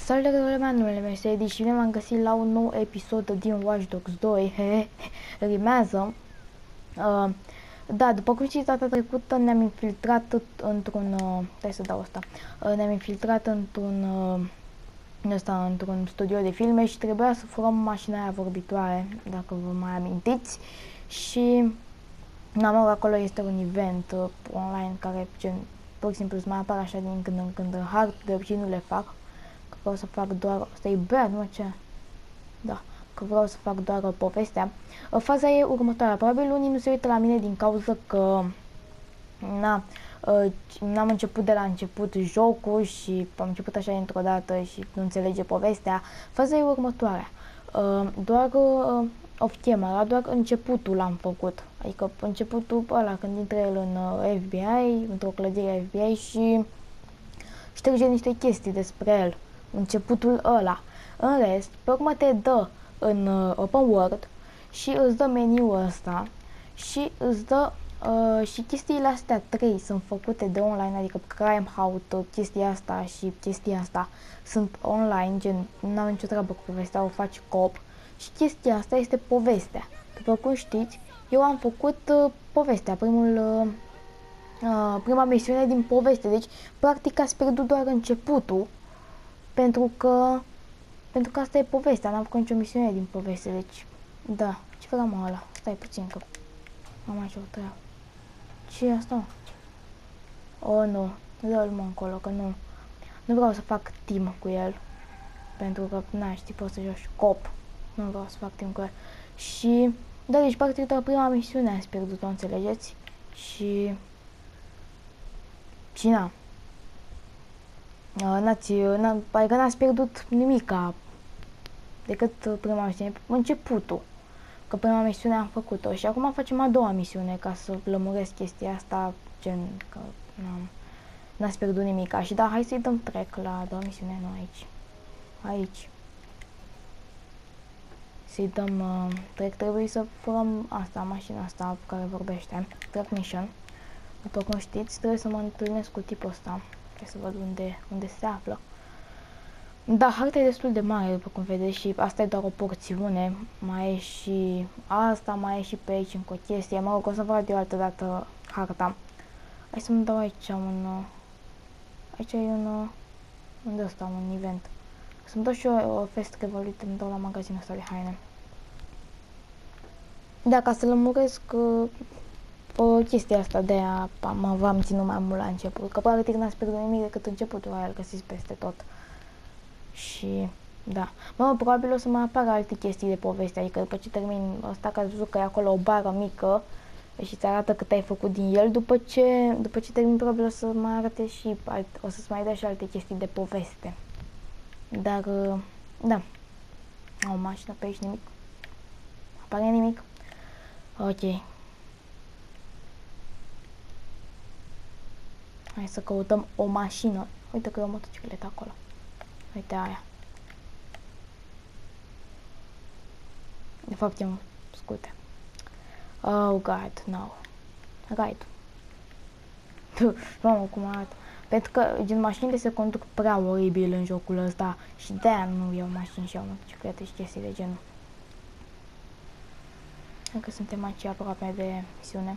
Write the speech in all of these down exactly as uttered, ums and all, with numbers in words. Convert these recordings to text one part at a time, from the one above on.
Salutare, lumea, numele meu este Edi și bine m-am găsit la un nou episod din Watch Dogs doi, hehe, rimează. Uh, da, după cum știți, data trecută ne-am infiltrat într-un, uh, hai să dau asta, uh, ne-am infiltrat într-un, uh, ăsta, într-un studio de filme și trebuia să furăm mașina aia vorbitoare, dacă vă mai amintiți, și, na, mă, acolo este un event uh, online care, gen, pur și simplu îți mai apar așa din când în când în hard, de obicei nu le fac. Vreau să fac doar, asta e bad, mă, ce? Da, că vreau să fac doar uh, povestea. Uh, faza e următoarea, probabil unii nu se uită la mine din cauza că na, uh, n-am început de la început jocul și am început așa dintr-o dată și nu înțelege povestea. Faza e următoarea, uh, doar uh, off camera, doar începutul l-am făcut, adică începutul ăla când intră el în uh, F B I, într-o clădire F B I și șterge niște chestii despre el. Începutul ăla. În rest, pe urmă te dă în uh, open world și îți dă meniul ăsta și îți dă uh, și chestiile astea trei sunt făcute de online, adică Crime House, chestia asta și chestia asta sunt online, gen n-au nicio treabă cu povestea, o faci cop și chestia asta este povestea. După cum știți, eu am făcut uh, povestea, primul uh, uh, prima misiune din poveste, deci practic ați pierdut doar începutul. Pentru că, pentru că asta e povestea, n-am făcut nicio misiune din poveste, deci, da, ce vreau mă ăla, stai puțin că am așa o treabă. Ce e asta? Oh, nu, dă-l mă încolo, că nu, nu vreau să fac team cu el, pentru că, na, știi, poți să joci cop, nu vreau să fac team cu el. Și, da, deci, practic, doar prima misiune ați pierdut-o, înțelegeți? Și, și na. N-ați, adică n-ați pierdut nimica decât prima misiune, începutul, că prima misiune am făcut-o și acum facem a doua misiune ca să lămuresc chestia asta, gen că n-ați pierdut nimica. Și da, hai să-i dăm trec la a doua misiune, nu aici, aici, să-i dăm uh, trec, trebuie să furăm asta, mașina asta care vorbește, track mission. După cum știți, trebuie să mă întâlnesc cu tipul ăsta. Trebuie să văd unde, unde se află. Da, harta e destul de mare, după cum vedeți, și asta e doar o porțiune. Mai e și asta, mai e și pe aici încă o chestie. Mă rog, o să vă arăt eu altă dată harta. Hai să-mi dau aici un... Aici e un... Unde ăsta, un event. Să-mi dau și eu o fest revolut, îmi dau la magazinul ăsta de haine. Da, ca să lămuresc o chestie asta, de aia v-am ținut mai mult la început, că practic n-ați pierdut nimic decât începutul aia, îl găsiți peste tot. Și, da, mă, probabil o să mai apară alte chestii de poveste, adică după ce termin ăsta, că ați văzut că e acolo o bară mică și îți arată cât ai făcut din el, după ce, după ce termin probabil o să mai arate și, alt, o să-ți mai dea și alte chestii de poveste. Dar, da, o mașină pe aici, nimic, apare nimic, ok. Hai să căutăm o mașină. Uite că e o motocicletă acolo. Uite aia. De fapt e un scooter. Oh god, no. Right. Mamă, cum arată. Pentru că gen mașinile se conduc prea oribil în jocul ăsta și de-aia nu iau mașini și iau motociclete și chestii de genul. Încă suntem aici aproape de misiune.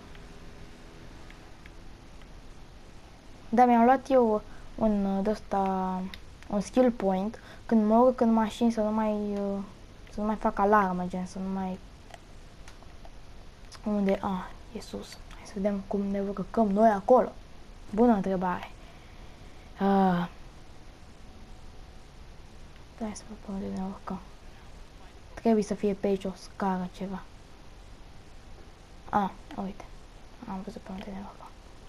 Da, mi-am luat eu un de-ăsta, un skill point, când mă urc în mașini să nu mai, să nu mai fac alarmă, gen, să nu mai... Unde? Ah, e sus. Hai să vedem cum ne urcăm noi acolo. Bună întrebare. Ah. Hai să văd pe unde ne urcăm. Trebuie să fie pe aici o scară, ceva. Ah, uite. Am văzut pe unde ne urcăm.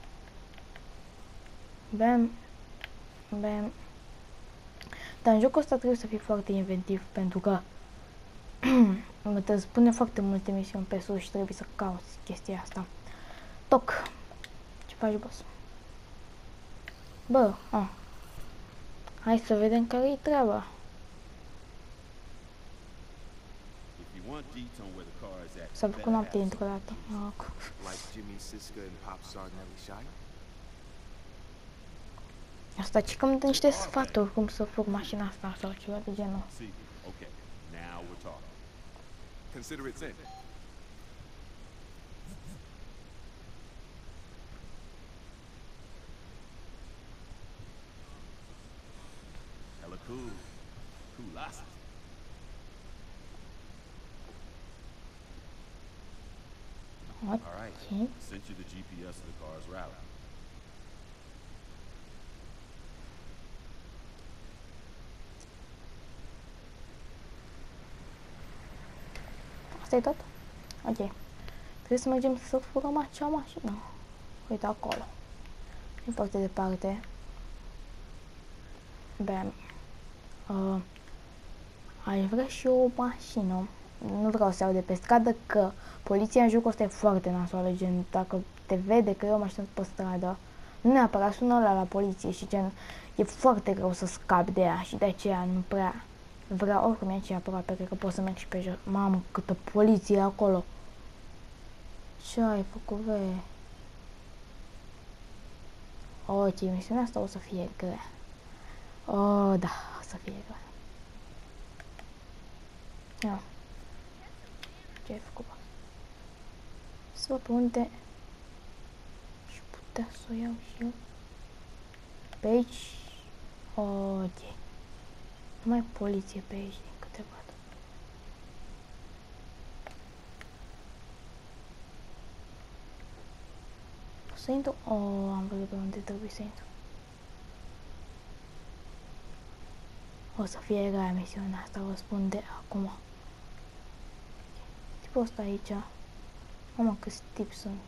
Bam, bam. Dar în jocul ăsta trebuie să fii foarte inventiv, pentru că te spune foarte multe misiuni pe sus și trebuie să cauți chestia asta. Toc. Ce faci, boss? Bă, ah. Hai să vedem care-i treaba. S-a făcut noapte dintr-o dată. Asta ci cam dă niște sfaturi cum să fur mașina asta sau ceva de genul. Okay, now we're talking. Consider it sent. Hella cool. Cool ass. Ok. All right. Sent you the G P S of the car's route. Asta e tot? Ok. Trebuie să mergem să furăm acea mașină. Uite acolo. E foarte departe. Bam. Uh, aș vrea și eu o mașină. Nu vreau să iau de pe stradă, că poliția în jocul ăsta e foarte nasoală, gen, dacă te vede că eu o mașină pe stradă, nu neapărat sună ăla la poliție și gen, e foarte greu să scapi de ea și de aceea nu prea vreau, oricum e aici aproape, cred că pot să merg și pe jos. Mamă, câtă poliție acolo! Ce ai făcut, ve? Ok, misiunea asta o să fie grea. Oh, da, o să fie grea. Ia. Ce ai făcut, bă? Să văd pe unde și putea să o iau și eu. Pe aici. Ok. Nu mai poliție pe aici, din câte văd. O să intru? Oh, am văzut pe unde trebuie să intru. O să fie grea misiunea asta, vă spun de acum. Tipul ăsta aici. Mamă, câți tipi sunt.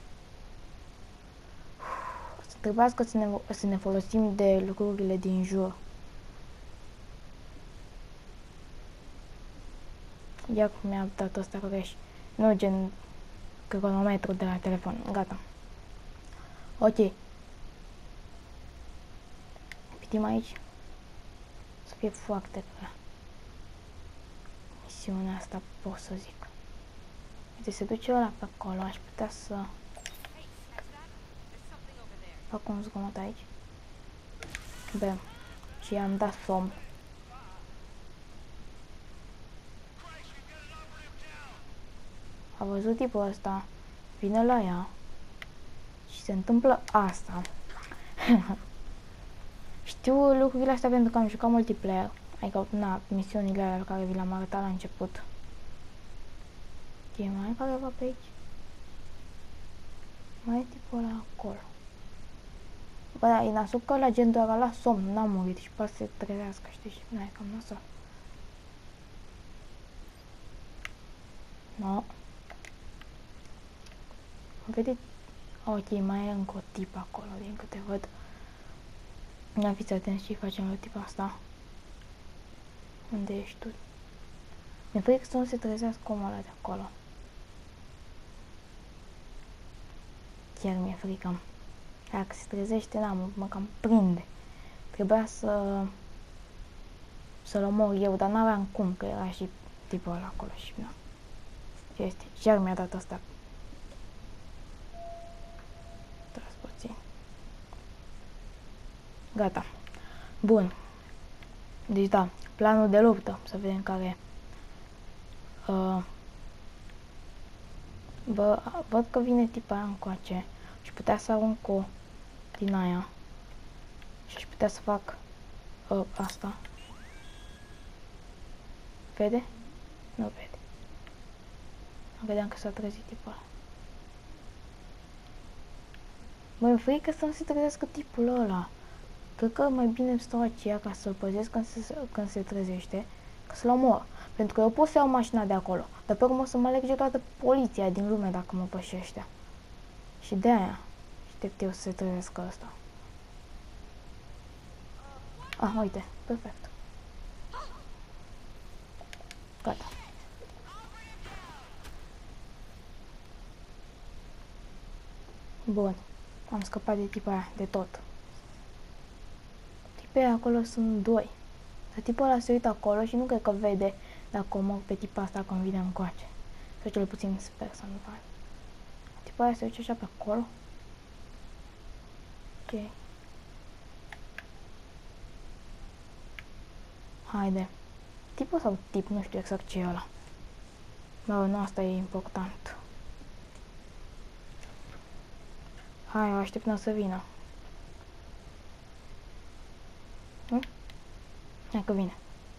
O să trebuiască să ne, să ne folosim de lucrurile din jur. Ia cum mi-a dat ăsta greș. Nu gen cronometru de la telefon. Gata. Ok. Pitim aici. Să fie foarte grea. Misiunea asta pot să zic. Uite, se duce ăla pe acolo. Aș putea să fac un zgomot aici. Bem. Și i-am dat somn. A văzut tipul ăsta. Vine la ea. Și se întâmplă asta. Știu lucrurile astea pentru că am jucat multiplayer. Adică, na, misiunile alea pe care vi le-am arătat la început. Ok, mai e careva pe aici? Mai e tipul ăla acolo. Bă, da, e nasul că la gen doar la somn, n-a murit și poate să se trezească, știi? Și n-ai cam nasol. No. Vedeți? Ok, mai e încă o tip acolo, din câte văd. Ia fiți atenți ce facem la tipa asta. Unde ești tu? Mi-e frică să nu se trezească omul ăla de acolo. Chiar mi-e frică. Dacă se trezește, n-am, mă cam prinde. Trebuia să să-l omor eu, dar n-aveam cum, că era și tipul ăla acolo și nu. Ce este? Chiar mi-a dat asta. Tras puțin. Gata. Bun. Deci da, planul de luptă. Să vedem care... Uh, bă, văd că vine tipa aia încoace și putea să arunc o din aia. Și aș putea să fac uh, asta. Vede? Nu vede. Vedeam că s-a trezit tipul ăla. Mă-i frică să nu se trezească tipul ăla. Cred că mai bine stau aceea ca să-l păzesc când se, când se trezește, ca să-l omor. Pentru că eu pot să iau mașina de acolo, dar pe urmă o să mă alerge toată poliția din lume dacă mă pășește. Și de aia aștept eu să se trezească ăsta. Ah, uite, perfect. Gata. Bun. Am scăpat de tipa aia, de tot. Tipii acolo sunt doi. Dar tipul ăla se uită acolo și nu cred că vede dacă omor pe tipa asta când vine încoace. Sau cel puțin sper să nu fac. Tipul ăla se uită așa pe acolo. Ok. Haide. Tipul sau tip? Nu știu exact ce e ăla. Bă, nu, asta e important. Hai, o aștept până să vină. Hm? Hai că vine.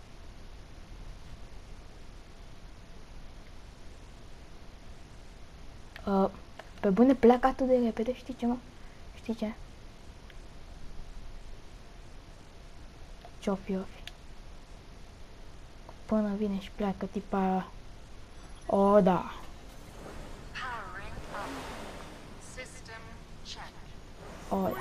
Uh, pe bune pleacă atât de repede, știi ce, mă? Știi ce? Ce-o fi, o fi. Până vine și pleacă tipa. O, da. O, da.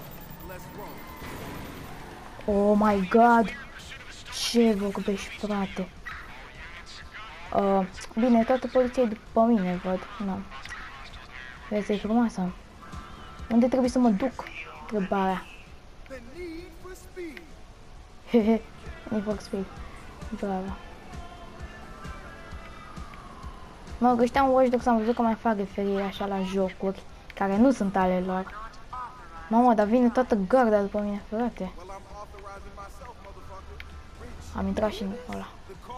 Oh my god. Ce vorbești, frate? Uh, bine, toată poliția e după mine, văd. Nu. Vezi, e frumoasă. Unde trebuie să mă duc? Întrebarea. Hehe, Need for Speed. Bravo. Mă, că ăștia în Watch Dogs am văzut că mai fac referire așa la jocuri care nu sunt ale lor. Mamă, dar vine toată garda după mine, frate. Am intrat și în ăla.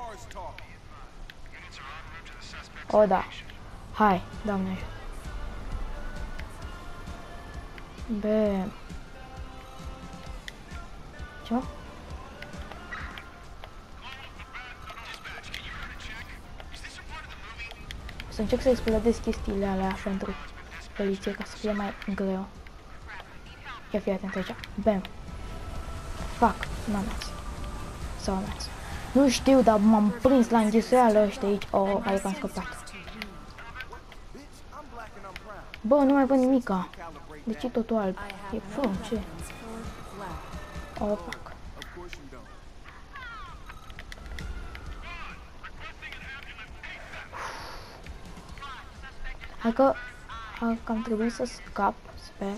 O, da. Hai, Doamne ajută. Bam. Ce? O să încerc să explodez chestiile alea pentru poliție ca să fie mai greu. Ia fi atent aici. Bam. Fuck. N-am mers. Sau am mers. Nu știu, dar m-am prins la înghesuială ăștia aici. Oh, hai că am scăpat. Bă, nu mai văd nimica. De ce totul alb? E fum, ce? Oh, fuck. Hai că, hai că am trebuit să scap, sper.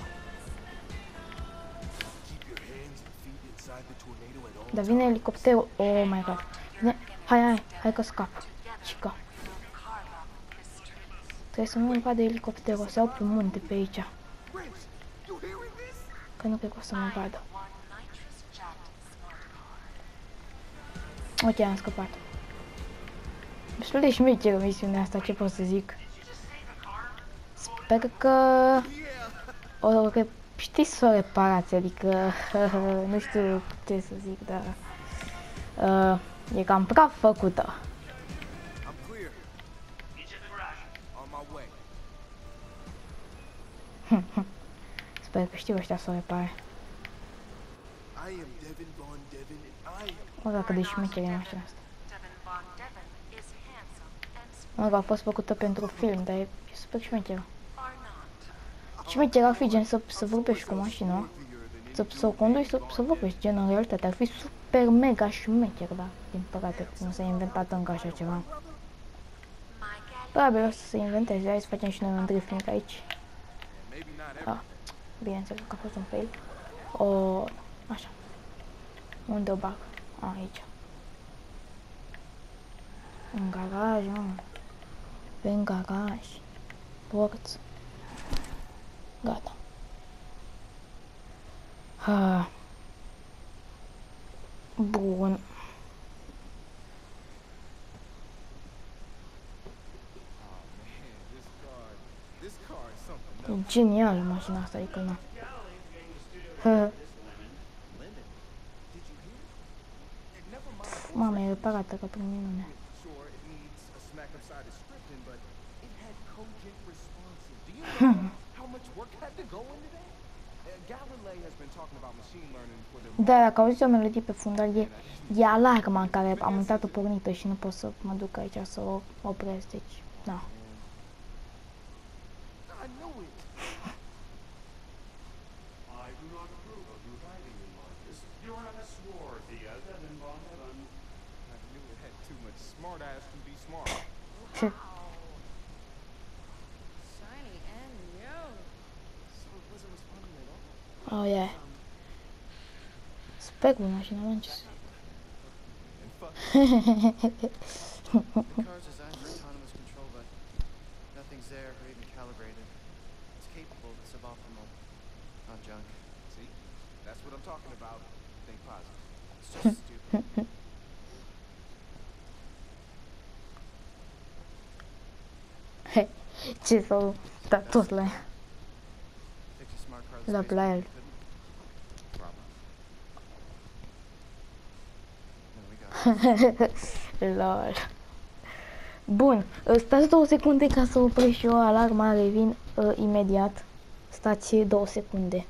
Dar vine elicopterul. Oh my god. Vine. Hai, hai, hai că scap. Cica. Trebuie să nu-mi vadă elicopterul, o să iau pe munte pe aici. Că nu cred că o să mă vadă. Ok, am scăpat. Destul de șmecheră misiunea asta, ce pot să zic. Sper că o că știți să o reparați, adică nu știu ce să zic, dar uh, e cam praf făcută. Sper că știu ăștia să o repare. O, dacă de șmecheră e mașina asta. Mă, că a fost făcută pentru film, dar e super șmecheră. Șmecheră ar fi gen să, să vorbești cu mașina, să, să o condui, să, să vorbești gen în realitate. Ar fi super mega șmecher, dar din păcate nu s-a inventat încă așa ceva. Probabil o să se inventeze, hai să facem și noi un drifting aici. Ah, bineînțeles că a fost un fail. O, așa. Unde o bag? A, aici. În garaj, mă. În garaj. Porți. Gata. Ha. Bun. E genială mașina asta, adică nu. Mama, e reparată ca prin minune. Da, dacă auziți o melodie pe fundal, e, e alarma în care am uitat-o pornită și nu pot să mă duc aici să o opresc, deci, da. Ce? Oh, yeah. Sper cu mașina, mă, ce să... ce s-au dat tot la ea. La la el. Lol. Bun, stați două secunde ca să opresc și eu alarma, revin uh, imediat. Stați două secunde.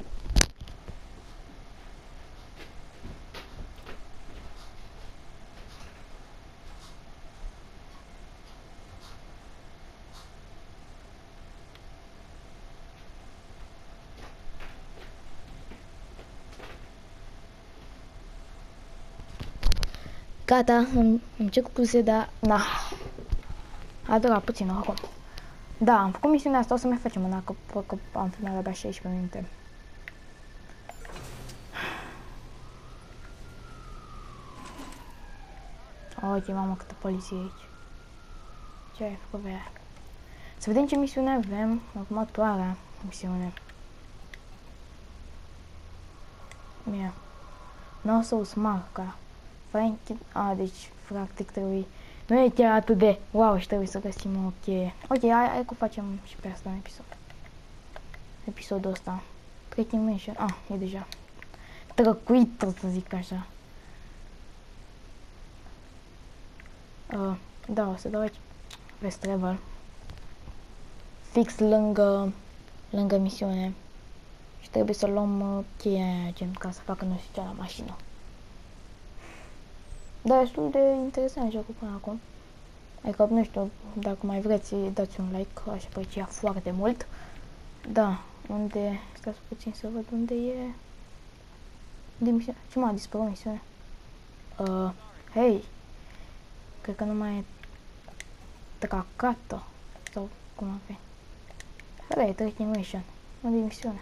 Gata, îmi, îmi cer scuze, dar na. A durat puțin acum. Da, am făcut misiunea asta, o să mai facem una, că, că am filmat abia șaisprezece minute. Ok, mamă, câtă poliție e aici. Ce ai făcut pe ea? Să vedem ce misiune avem, următoarea misiune. Bine. Nu o să us marca. Frank, a, deci, practic trebuie... Nu e chiar atât de... Wow, și trebuie să găsim o cheie. Ok, hai, hai că facem și pe asta în episod. Episodul ăsta. Tracking mission. Ah, e deja. Trăcuit, o să zic așa. Uh, da, o să dau aici. Fast travel. Fix lângă... Lângă misiune. Și trebuie să luăm uh, cheia aia, gen, ca să facă nu știu ce la mașină. Da, destul de interesant jocul până acum. Adică, nu știu, dacă mai vreți, dați un like, aș aprecia foarte mult. Da, unde... Stați puțin să văd unde e... De misiune. Ce m-a dispărut misiunea? Uh, hei! Cred că nu mai e... Tracată. Sau cum ar fi. Ăla e tracking mission. Unde e misiunea?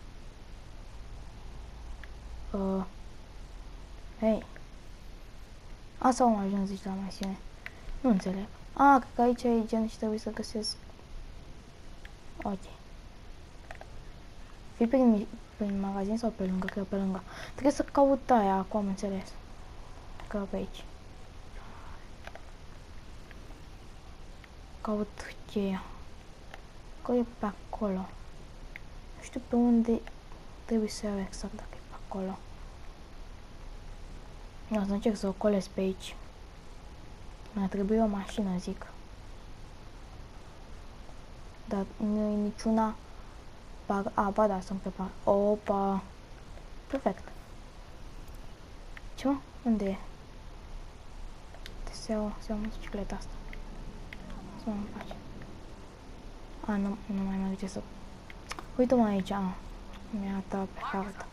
Uh, hei! A, sau am ajuns zici la misiune? Nu înțeleg. A, cred că aici e gen și trebuie să găsesc... Ok. Fii prin, prin magazin sau pe lângă? Cred pe lângă. Trebuie să caut aia, acum am înțeles. Că pe aici. Caut cheia. Că e pe acolo. Nu știu pe unde trebuie să iau exact dacă e pe acolo. O să încerc să o colesc pe aici. Mi-a trebuit o mașină, zic. Dar nu e niciuna... A, ba da, sunt pe par... Opa! Perfect. Ce mă? Unde e? Trebuie să iau, să iau motocicleta asta. Să mă face. A, nu, nu mai merge să... Uite-mă aici, a. Mi-a dat pe hartă.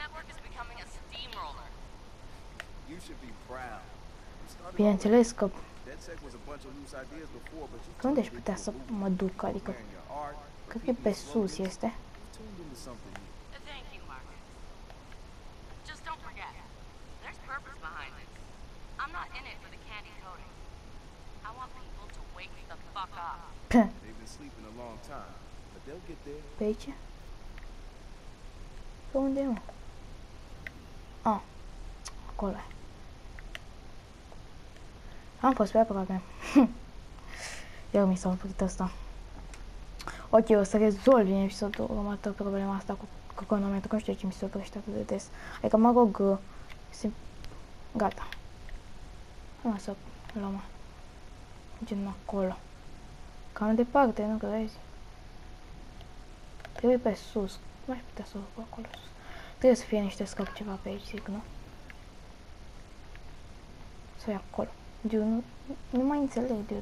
Bineînțeles că... Pe unde aș putea să mă duc? Adică... Cred că e pe sus este. Pe aici? Pe unde e, mă? Ah, acolo e. Am fost pe aproape. Iar mi s-a oprit asta. Ok, o să rezolv în episodul următor problema asta cu cronometru. Nu știu ce mi se oprește atât de des. Adică mă rog, sim... Gata. Hai să luăm gen acolo. Cam departe, nu crezi? Trebuie pe sus. Cum aș putea să o fac acolo sus? Trebuie să fie niște scări ceva pe aici, zic, nu? Să ia acolo. Dude, nu, nu mai înțeleg, dude.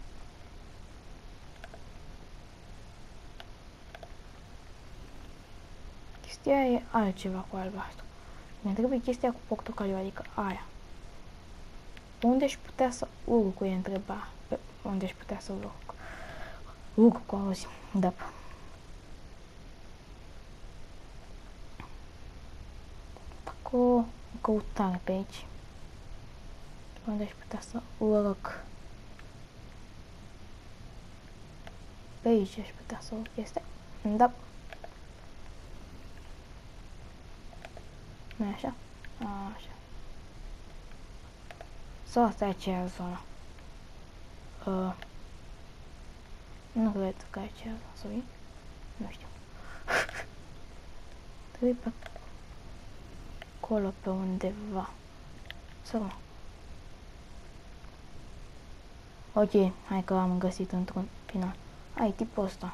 Chestia e altceva cu albastru. Mi-a trebuit chestia cu portocaliu, adică aia. Unde aș putea să urc, e întreba. Pe unde aș putea să urc? Urc cu auzi. Da. Fac o căutare pe aici. Unde aș putea să urc? Pe aici aș putea să urc, este? Da. Nu e așa? Așa. Sau asta e aceea zonă? Uh. Nu cred că ai ceva să vii. Nu știu. Trebuie pe acolo pe undeva. Să mă. Ok, hai că am găsit într-un final. Ai tipul ăsta.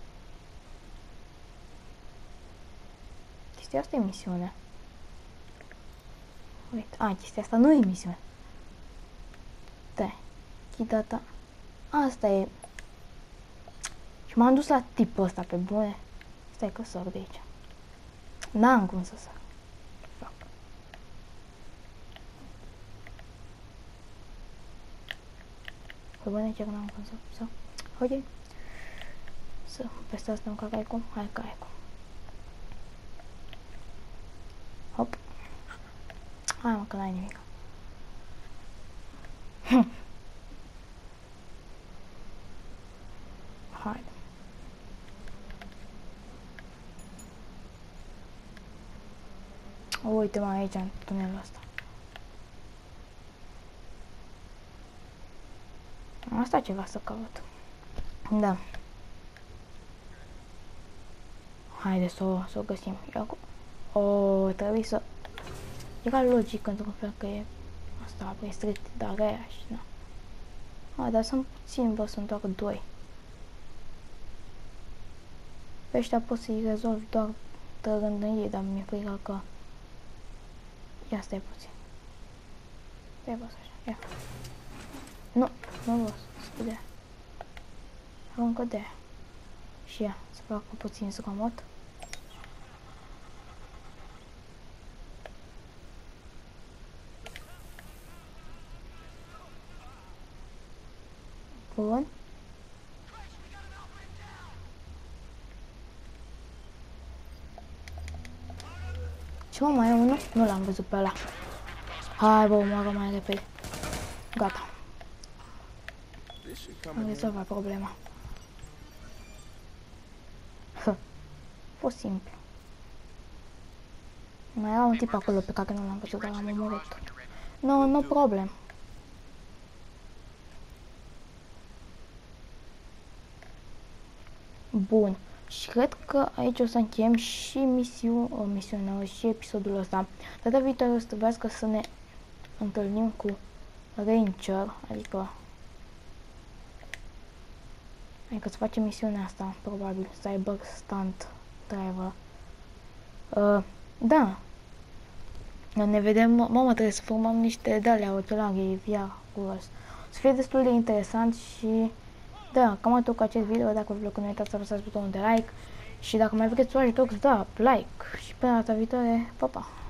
Chestia asta e misiune. Uite, a, chestia asta nu e misiune. Da. Chidata. Asta e. Și m-am dus la tipul ăsta pe bune. Stai că sar de aici. N-am cum să sar. Fac. Pe bune chiar n-am cum să sar. Ok. Să peste asta nu cagai cum. Hai că ai cum. Hop. Hai mă că n-ai nimic. Hai. Uite mai aici în tunelul ăsta. Asta ceva să caut. Da. Haide să o, să o găsim. O, trebuie să... Era logic într-un fel că e asta restrict, dar aia și na. A, dar sunt puțini, bă, sunt doar doi. Pe ăștia pot să-i rezolv doar trăgând în ei, dar mi-e frică că... Ia stai puțin. Stai bă, așa, ia. Nu, nu vă, scuze. Aruncă de aia. Și ia, să facă puțin zgomot. Bun. Ce mă, mai e unul? Nu l-am văzut pe ăla. Hai bă, omoară mai repede. Gata. Am rezolvat problema. Hă. Fost simplu. Mai era un tip acolo pe care nu l-am văzut, dar l-am omorât. No, no problem. Bun. Și cred că aici o să încheiem și misiu, o, misiunea și episodul ăsta. Data viitoare o să trebuiască să ne întâlnim cu Ranger, adică adică să facem misiunea asta, probabil, Cyber Stunt Driver. Uh, da. Ne vedem, mamă, trebuie să formăm niște de-alea ochelari V R cu ăsta. O să fie destul de interesant și da, cam atât cu acest video. Dacă vă plăcut, nu uitați să apăsați butonul de like și dacă mai vreți Watch Dogs, da, like și până data viitoare, pa, pa!